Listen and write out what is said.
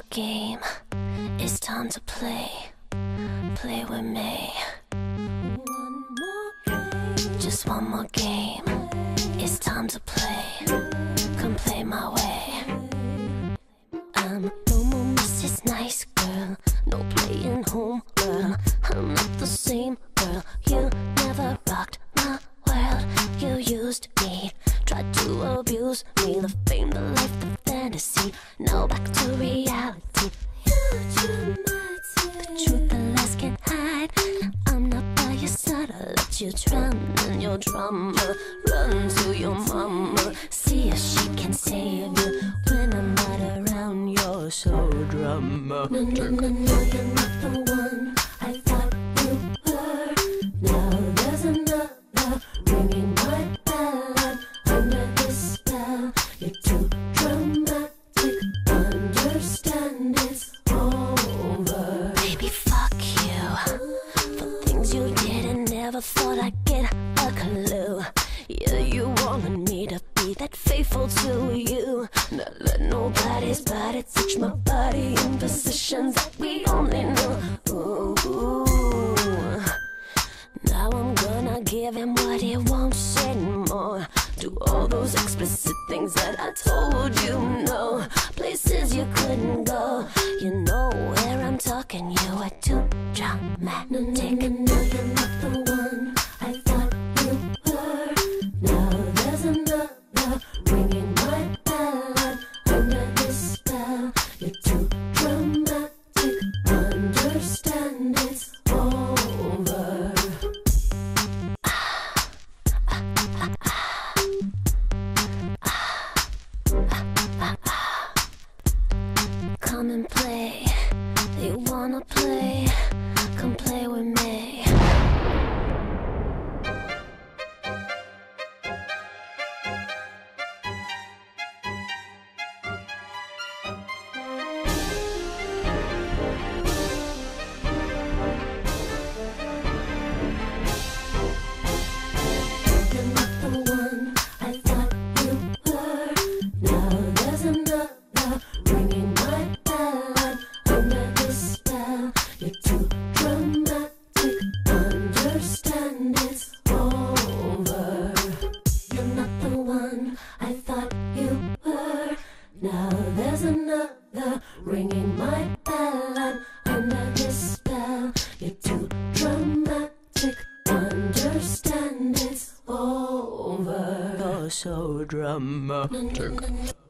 game. It's time to play. Play with me. One more game. Just one more game. It's time to play. Come play my way. I'm no more Mrs. Nice Girl. No playing home girl. I'm not the same girl. You never rocked my world. You used me, tried to abuse me. The fame, the life, the fantasy. Now back to reality. You dramatic. The truth the lies can't hide. I'm not by your side. I let you drown in your drama. Run to your mama. See if she can save you. When I'm not around, you're so drama. No, no, no, no, you're not the one I thought you were. Now there's another ringing my bell. I'm under this spell. You're too dramatic. Understand it's over. Baby, fuck you for things you did and never thought I'd get a clue. Yeah, you wanted me to be that faithful to you. Not let nobody's body touch my body in positions that we only know. Ooh. Now I'm gonna give him what he wants and more. Do all those explicit things that I told you no. Places you couldn't go. You know where I'm talking. You are too dramatic. No, no, no, no, you're not the one I thought you were. Now there's another ringing my bell. I'm under this spell. You're too dramatic. Understand it's over. Come and play. You wanna play? Come play with me. You're not the one I thought you were. Now there's another ringing my bell. I'm under this spell. You're too dramatic. Understand it's over. You're not the one I thought you were. Now there's another ringing my bell. I'm under this spell. You're too dramatic. Understand it's over. You're so dramatic.